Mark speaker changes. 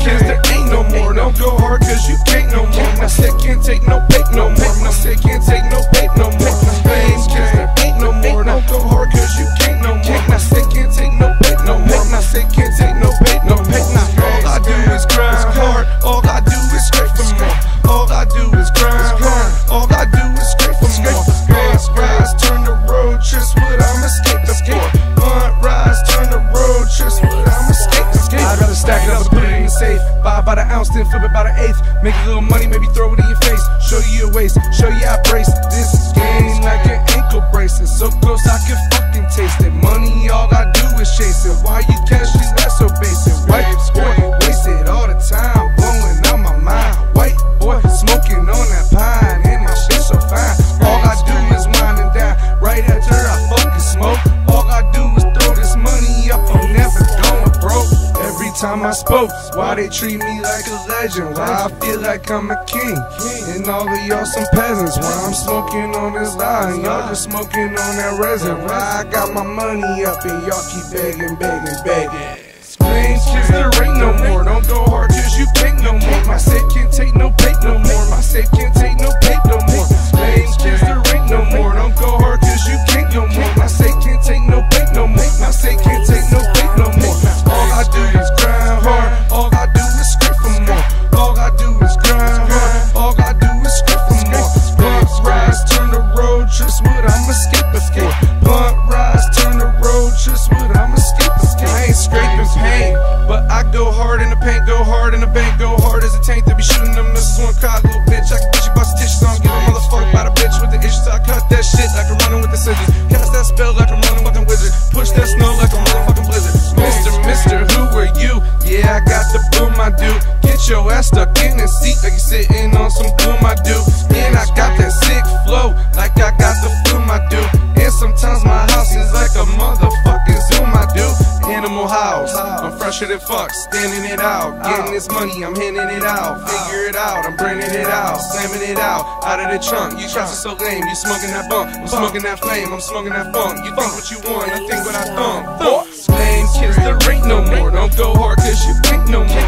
Speaker 1: kids, there ain't no more. Don't go hard cause you can't no more. I said can't take no bait no more. I said can't take no bait no more. Lame kids, there ain't no more. Don't go hard cause you can't no more. I said can't take no bait no more. I said can't take no bait no more. All I do is grind hard. All I do is scrape for more. All I do is grind hard. All I do is scrape for more. Bus rise, turn the road, just what I'm escaping for. Blunt rise, turn the road, just what I'm escaping for. I'd rather stack it up and put it in the safe. Buy by the ounce, then flip it by the eighth. Make a little money, maybe throw it in your face. Show you your waist, show you I brace. This game like an ankle bracelet, so close I can fucking taste it. Money, all I do is chase it. Why you cash these that so basic? White boy, wasted all the time, blowing out my mind. White boy, smoking on that pine, and my shit so fine. All I do is wind and down, right after I fucking smoke. All I do is throw this money up, I'm never going broke. Every time I spoke, why they treat me like a legend? Why I feel like I'm a king, and all of y'all some peasants. Why I'm smoking on this line, y'all just smoking on that resin. Why I got my money up and y'all keep begging, begging, begging. Lame kids, there ain't no more. Don't go hard cause you can't no more. My safe can't take no bait no more. My safe can't take no bait no more. Lame kids, there ain't no more. Don't go hard cause you can't no more. My safe can't take no bait no more. My safe can't take no bait no more. All I do is grind hard. All I do is scrape for more. All I do is grind hard. All I do is scrape for more. Blunt rise, turn the road, just what I'm escaping for. Blunt rise, turn the road, just what I'm escaping for. I ain't scraping pain, but I go hard in the paint, go hard in the bank, go hard as a tank. They be shooting them missiles one cod, little bitch. I can get you bust dishes on, get a motherfucker by the bitch with the issues. I cut that shit like I'm running with the scissors. Cast that spell like I'm running fucking wizard. Push that snow like a motherfucking blizzard. Mister, who are you? Yeah, I got the boom, I do. Get your ass stuck in the seat like you're sitting on some boom, I do. And I got that sick flow like I got the flume, I do. And sometimes my house is like a motherfucking Zoom, I do. Animal house, I'm fresher than fuck, standing it out. Getting this money, I'm handing it out. Figure it out, I'm bringing it out. Slamming it out of the trunk. You shots are so lame, you smoking that bump. I'm smoking that flame, I'm smoking that funk. You think what you want, I think what I thump. Lame kids, there ain't no more. Don't go hard cause you can't no more.